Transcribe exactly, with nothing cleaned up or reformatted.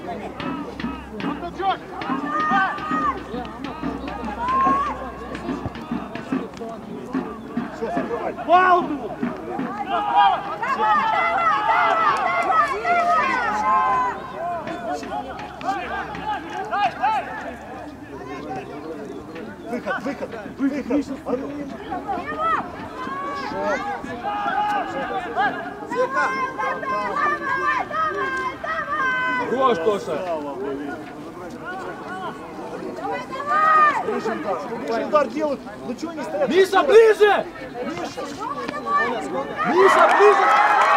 Все, закрывай. Вау тут! Выход, выход, выход. Хорошо. Хорош, Тоша! Ближе удар, ближе удар делают. Ну чего не стоят? Миша, ближе! Миша! Миша, ближе!